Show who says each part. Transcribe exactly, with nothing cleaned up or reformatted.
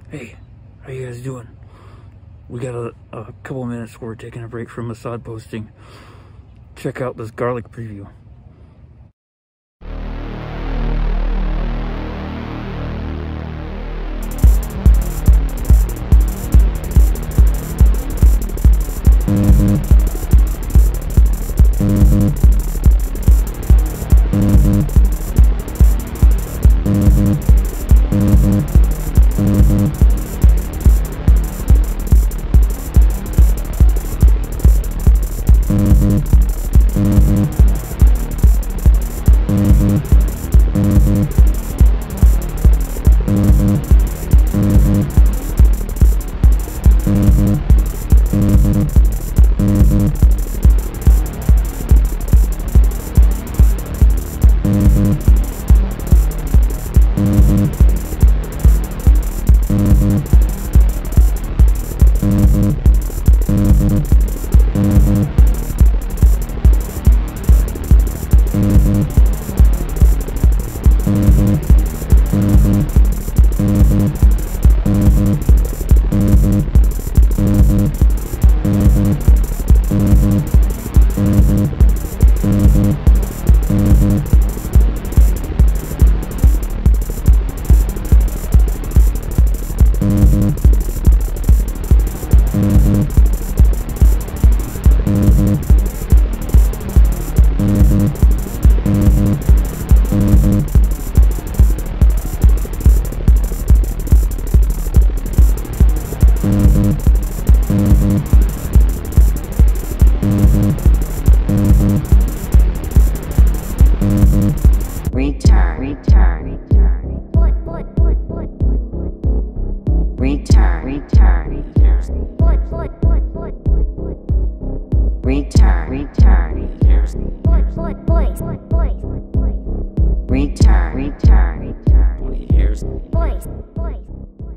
Speaker 1: Hey, how you guys doing? We got a, a couple minutes where we're taking a break from Mosad posting. Check out this garlic preview.
Speaker 2: Return, return, return, return, return, return, return, return, return, return, return.